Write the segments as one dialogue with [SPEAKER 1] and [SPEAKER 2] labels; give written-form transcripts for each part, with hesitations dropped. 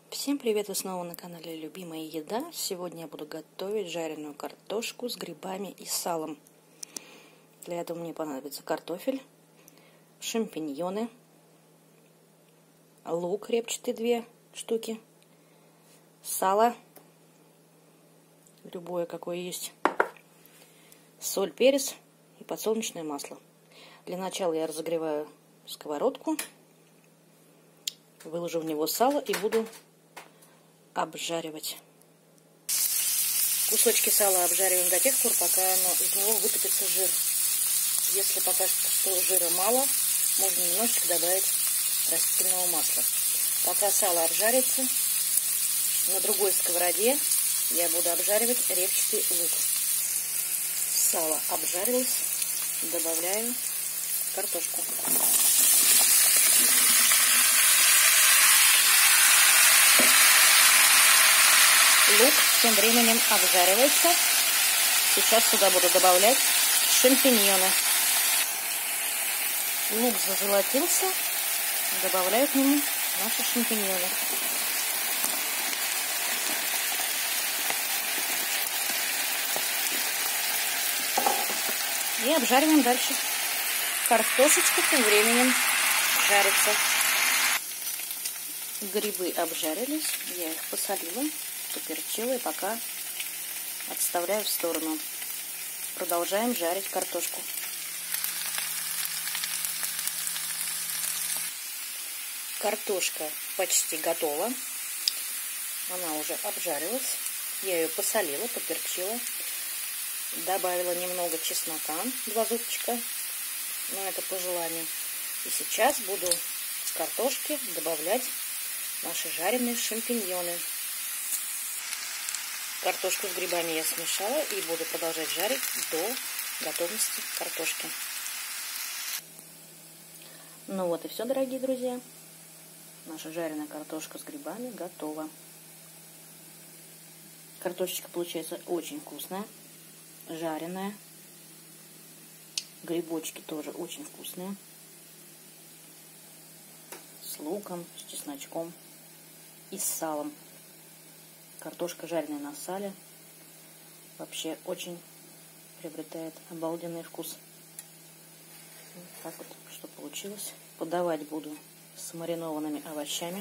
[SPEAKER 1] Всем привет! Вы снова на канале Любимая еда. Сегодня я буду готовить жареную картошку с грибами и салом. Для этого мне понадобится картофель, шампиньоны, лук репчатый 2 штуки, сало, любое какое есть, соль, перец и подсолнечное масло. Для начала я разогреваю сковородку, выложу в него сало и буду обжаривать. Кусочки сала обжариваем до тех пор, пока из него вытопится жир. Если пока что жира мало, можно немножечко добавить растительного масла. Пока сало обжарится, на другой сковороде я буду обжаривать репчатый лук. Сало обжарилось, добавляю картошку. Лук тем временем обжаривается. Сейчас сюда буду добавлять шампиньоны. Лук зазолотился. Добавляю к нему наши шампиньоны. И обжариваем дальше. Картошечка тем временем жарится. Грибы обжарились. Я их посолила, поперчила и пока отставляю в сторону. Продолжаем жарить картошку. Картошка почти готова. Она уже обжарилась. Я ее посолила, поперчила. Добавила немного чеснока, 2 зубчика. Но это по желанию. И сейчас буду к картошке добавлять наши жареные шампиньоны. Картошку с грибами я смешала и буду продолжать жарить до готовности картошки. Ну вот и все, дорогие друзья. Наша жареная картошка с грибами готова. Картошечка получается очень вкусная, жареная. Грибочки тоже очень вкусные. С луком, с чесночком и с салом. Картошка жареная на сале вообще очень приобретает обалденный вкус. Вот так вот, что получилось. Подавать буду с маринованными овощами.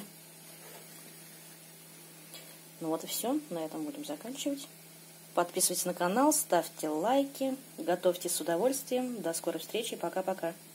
[SPEAKER 1] Ну вот и все. На этом будем заканчивать. Подписывайтесь на канал, ставьте лайки, готовьте с удовольствием. До скорой встречи. Пока-пока.